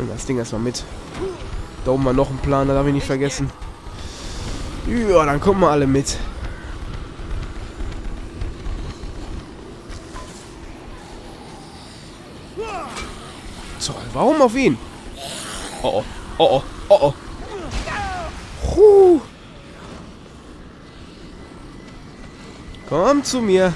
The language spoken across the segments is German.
Und das Ding erstmal mit. Da oben war noch ein Plan, da darf ich nicht vergessen. Ja, dann kommen wir alle mit. So, warum auf ihn? Oh oh, oh oh, oh oh. Komm zu mir.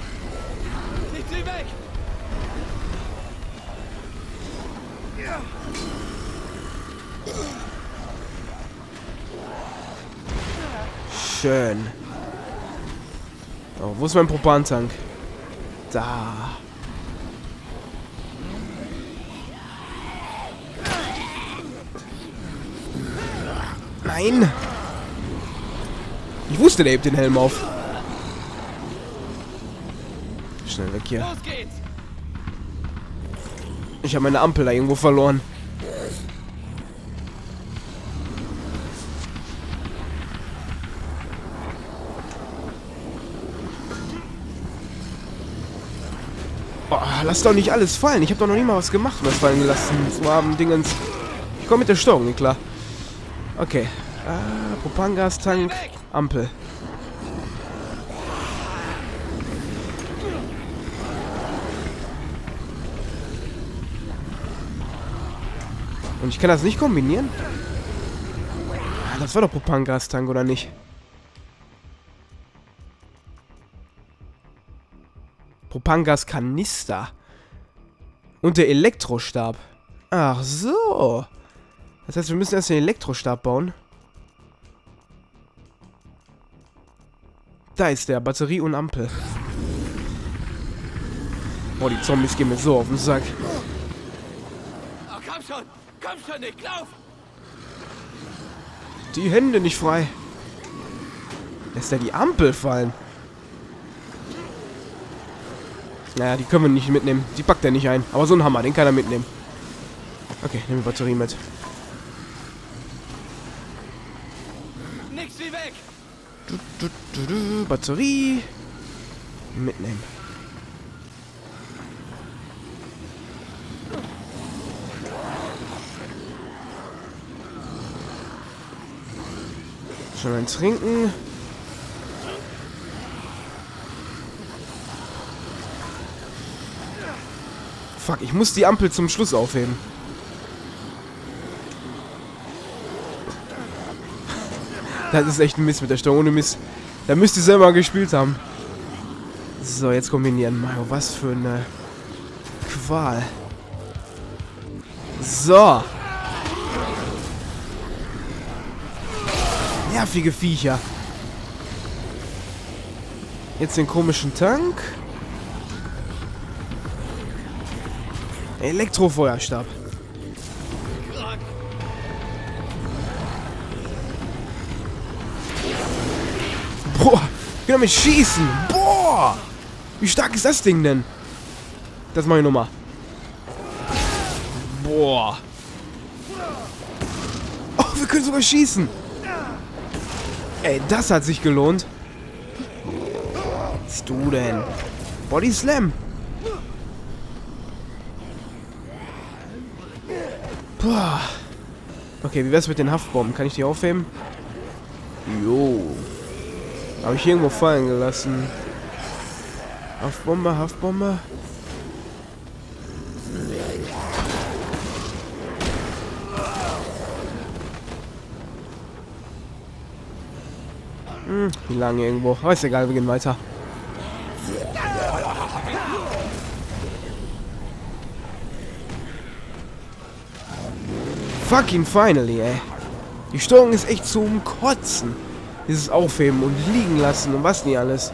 Schön. Oh, wo ist mein Propantank? Da. Nein. Ich wusste, der hebt den Helm auf. Schnell weg hier. Ich habe meine Ampel da irgendwo verloren. Oh, lass doch nicht alles fallen. Ich habe doch noch nie mal was gemacht und das fallen gelassen zu haben. Dingens. Ich komme mit der Steuerung nicht klar. Okay. Propangastank, Ampel. Und ich kann das nicht kombinieren? Ah, das war doch Propangastank, oder nicht? Propangaskanister. Und der Elektrostab. Ach so. Das heißt, wir müssen erst den Elektrostab bauen. Da ist der. Batterie und Ampel. Boah, die Zombies gehen mir so auf den Sack. Oh, komm schon, Nick, lauf! Die Hände nicht frei. Lässt er die Ampel fallen? Naja, die können wir nicht mitnehmen. Die packt er nicht ein. Aber so ein Hammer, den kann er mitnehmen. Okay, nehmen wir Batterie mit. Nix wie weg! Batterie. Mitnehmen. Schon ein Trinken. Fuck, ich muss die Ampel zum Schluss aufheben. Das ist echt ein Mist mit der Steuerung. Ohne Mist. Da müsst ihr selber gespielt haben. So, jetzt kombinieren. Mario, was für eine Qual. So. Nervige Viecher. Jetzt den komischen Tank. Elektrofeuerstab. Boah, ich kann damit schießen. Boah, wie stark ist das Ding denn? Das mache ich nochmal. Boah. Oh, wir können sogar schießen. Ey, das hat sich gelohnt. Was bist du denn? Body Slam. Boah. Okay, wie wär's mit den Haftbomben? Kann ich die aufheben? Jo. Habe ich irgendwo fallen gelassen. Haftbombe, Haftbombe. Wie lange irgendwo? Aber ist egal, wir gehen weiter. Fucking finally, ey. Die Steuerung ist echt zum Kotzen. Dieses Aufheben und liegen lassen und was nie alles.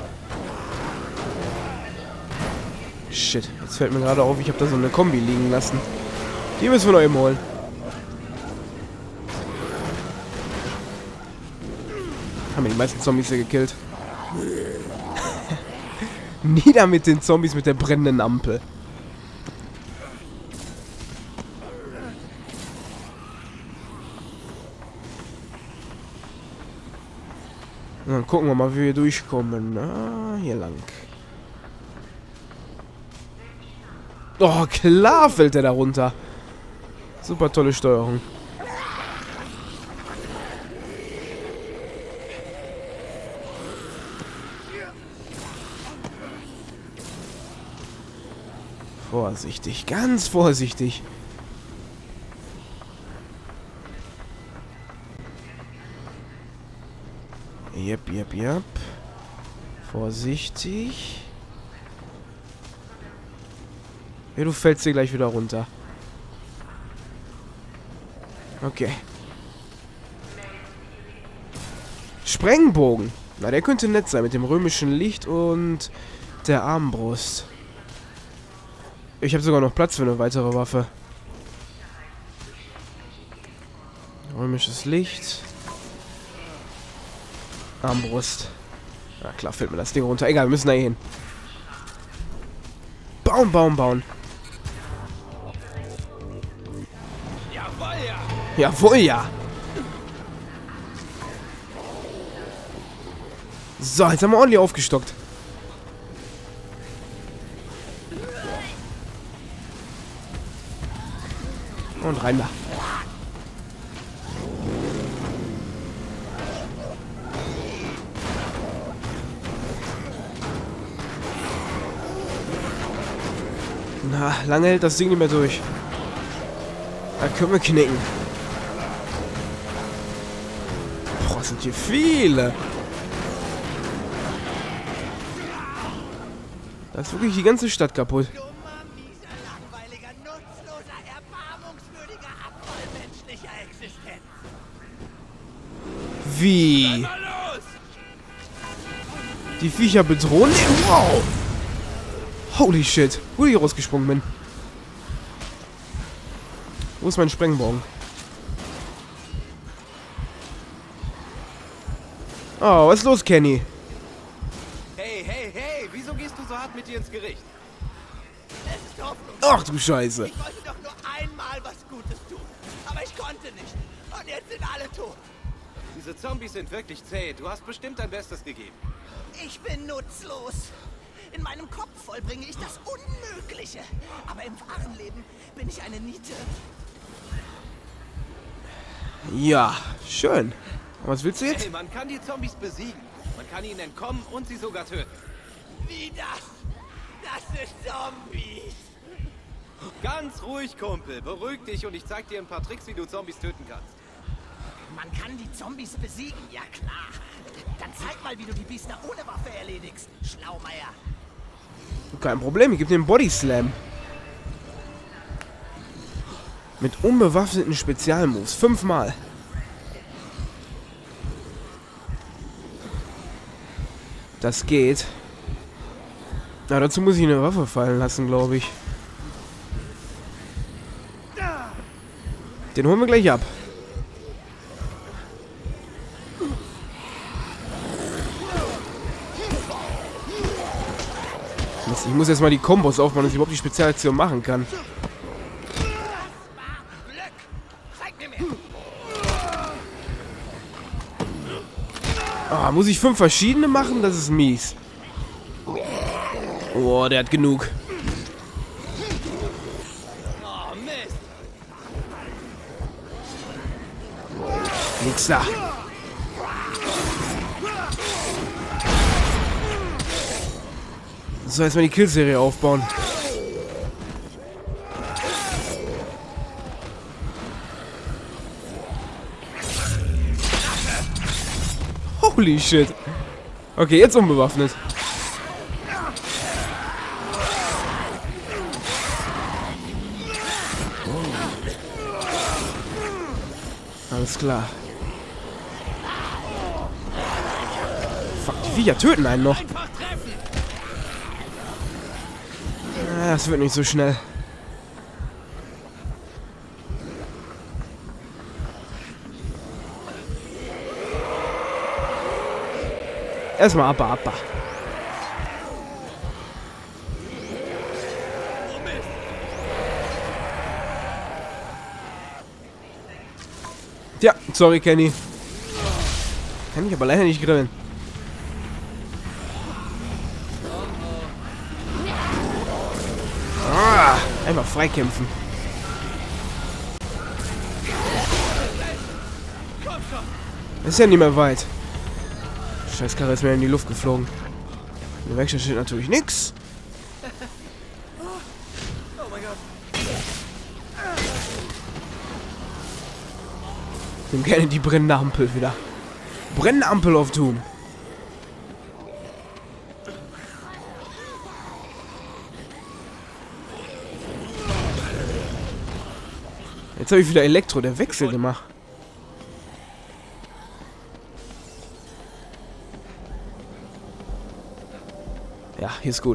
Shit, jetzt fällt mir gerade auf, ich habe da so eine Kombi liegen lassen. Die müssen wir noch eben holen. Haben wir die meisten Zombies hier gekillt. Nieder mit den Zombies mit der brennenden Ampel. Und dann gucken wir mal, wie wir durchkommen. Ah, hier lang. Oh, klar fällt er da runter. Super tolle Steuerung. Vorsichtig, ganz vorsichtig. Jep. Vorsichtig. Ja, du fällst hier gleich wieder runter. Okay. Sprengbogen. Na, der könnte nett sein mit dem römischen Licht und der Armbrust. Ich habe sogar noch Platz für eine weitere Waffe. Römisches Licht. Armbrust. Na klar, fällt mir das Ding runter. Egal, wir müssen da hin. Bauen. Jawohl, ja. Jawohl, ja. So, jetzt haben wir ordentlich aufgestockt. Und rein da. Na, lange hält das Ding nicht mehr durch. Da können wir knicken. Boah, sind hier viele. Da ist wirklich die ganze Stadt kaputt. Dummer, mieser, langweiliger, nutzloser, erbarmungswürdiger Abfall menschlicher Existenz. Wie? Mal los! Die Viecher bedrohen? Wow! Holy shit. Wo ich rausgesprungen bin. Wo ist mein Sprengbogen? Oh, was ist los, Kenny? Hey, wieso gehst du so hart mit dir ins Gericht? Es ist hoffnungslos. Ach du Scheiße. Ich wollte doch nur einmal was Gutes tun. Aber ich konnte nicht. Und jetzt sind alle tot. Diese Zombies sind wirklich zäh. Du hast bestimmt dein Bestes gegeben. Ich bin nutzlos. In meinem Kopf vollbringe ich das Unmögliche. Aber im wahren Leben bin ich eine Niete. Ja, schön. Was willst du jetzt? Hey, man kann die Zombies besiegen. Man kann ihnen entkommen und sie sogar töten. Wie das? Das ist Zombies. Ganz ruhig, Kumpel. Beruhig dich und ich zeig dir ein paar Tricks, wie du Zombies töten kannst. Man kann die Zombies besiegen, ja klar. Dann zeig mal, wie du die Biester ohne Waffe erledigst, Schlaumeier. Kein Problem, ich gebe den Body Slam. Mit unbewaffneten Spezialmoves. 5-mal. Das geht. Na, dazu muss ich eine Waffe fallen lassen, glaube ich. Den holen wir gleich ab. Mist, ich muss jetzt mal die Kombos aufbauen, dass ich überhaupt die Spezialaktion machen kann. Glück! Zeig mir mehr! Ah, muss ich 5 verschiedene machen? Das ist mies. Oh, der hat genug. Oh, Mist. Nix da. So, erstmal die Killserie aufbauen. Holy shit. Okay, jetzt unbewaffnet. Alles klar. Fuck, die Viecher töten einen noch. Einfach treffen. Das wird nicht so schnell. Erstmal Abba. Tja, sorry Kenny. Kann ich aber leider nicht grillen. Einfach freikämpfen. Ist ja nicht mehr weit. Scheiß Karre ist mir in die Luft geflogen. In der Werkstatt steht natürlich nichts. Oh mein Gott. Ich nehme gerne die brennende Ampel wieder. Brennende Ampel auf Doom. Jetzt habe ich wieder Elektro, der wechselt immer. Ja, hier ist gut.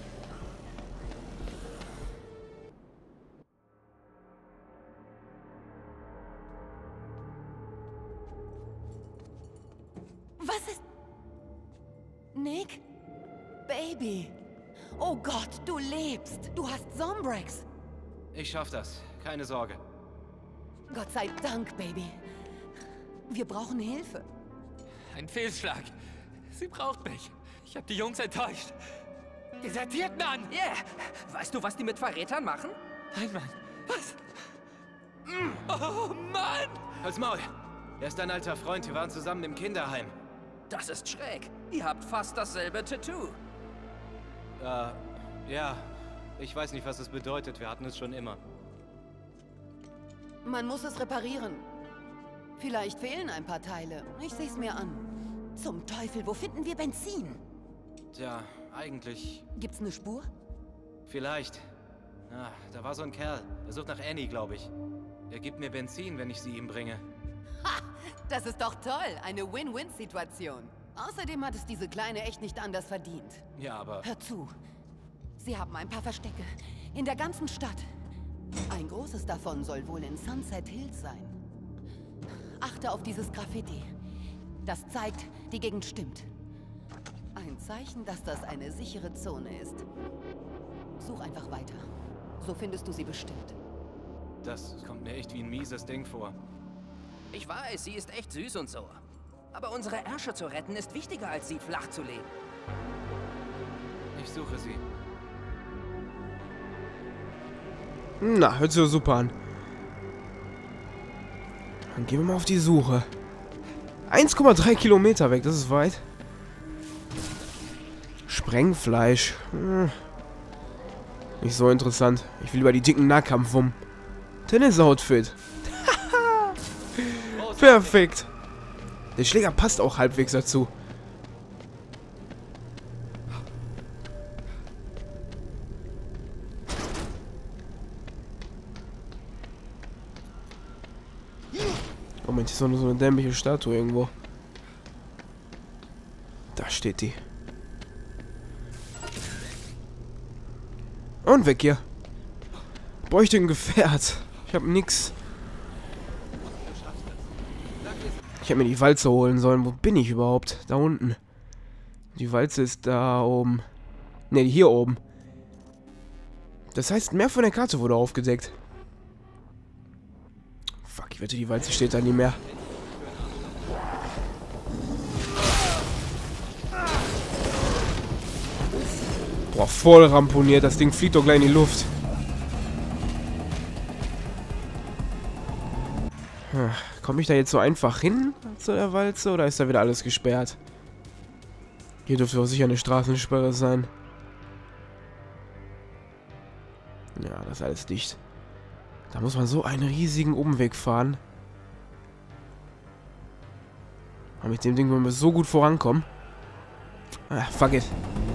Was ist... Nick? Baby. Oh Gott, du lebst. Du hast Zombrex. Ich schaff das. Keine Sorge. Gott sei Dank, Baby. Wir brauchen Hilfe. Ein Fehlschlag. Sie braucht mich. Ich habe die Jungs enttäuscht. Desertiert, Mann! Yeah. Weißt du, was die mit Verrätern machen? Nein, Mann. Was? Oh, Mann! Halt's Maul. Er ist dein alter Freund. Wir waren zusammen im Kinderheim. Das ist schräg. Ihr habt fast dasselbe Tattoo. Ja. Ich weiß nicht, was es bedeutet. Wir hatten es schon immer. Man muss es reparieren. Vielleicht fehlen ein paar Teile. Ich sehe es mir an. Zum Teufel, wo finden wir Benzin? Tja, eigentlich... Gibt's eine Spur? Vielleicht. Ah, da war so ein Kerl. Der sucht nach Annie, glaube ich. Er gibt mir Benzin, wenn ich sie ihm bringe. Ha! Das ist doch toll. Eine Win-Win-Situation. Außerdem hat es diese Kleine echt nicht anders verdient. Ja, aber... Hör zu. Sie haben ein paar Verstecke. In der ganzen Stadt. Ein großes davon soll wohl in Sunset Hills sein. Achte auf dieses Graffiti. Das zeigt, die Gegend stimmt. Ein Zeichen, dass das eine sichere Zone ist. Such einfach weiter. So findest du sie bestimmt. Das kommt mir echt wie ein mieses Ding vor. Ich weiß, sie ist echt süß und so. Aber unsere Ärsche zu retten ist wichtiger, als sie flach zu legen. Ich suche sie. Na, hört sich so super an. Dann gehen wir mal auf die Suche. 1,3 Kilometer weg, das ist weit. Sprengfleisch. Nicht so interessant. Ich will über die dicken Nahkampfwummen. Tennis-Outfit. Perfekt. Der Schläger passt auch halbwegs dazu. Moment, hier ist noch so eine dämliche Statue irgendwo. Da steht die. Und weg hier. Bräuchte ein Gefährt. Ich hab nix. Ich hätte mir die Walze holen sollen. Wo bin ich überhaupt? Da unten. Die Walze ist da oben. Ne, hier oben. Das heißt, mehr von der Karte wurde aufgedeckt. Fuck, ich wette, die Walze steht da nie mehr. Boah, voll ramponiert. Das Ding fliegt doch gleich in die Luft. Komme ich da jetzt so einfach hin zu der Walze oder ist da wieder alles gesperrt? Hier dürfte doch sicher eine Straßensperre sein. Ja, das ist alles dicht. Da muss man so einen riesigen Umweg fahren. Aber mit dem Ding wollen wir so gut vorankommen. Ah, fuck it.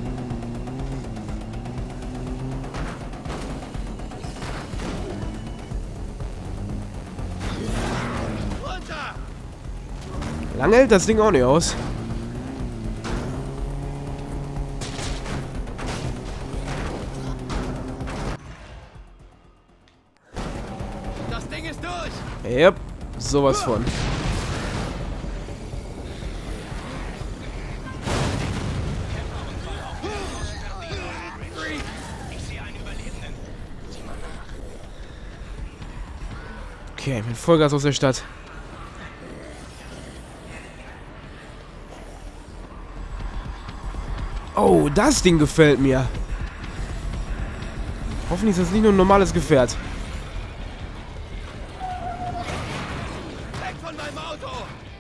Lange hält das Ding auch nicht aus. Das Ding ist durch! Yep, sowas von. Okay, mit Vollgas aus der Stadt. Oh, das Ding gefällt mir. Hoffentlich ist das nicht nur ein normales Gefährt. Weg von meinem Auto!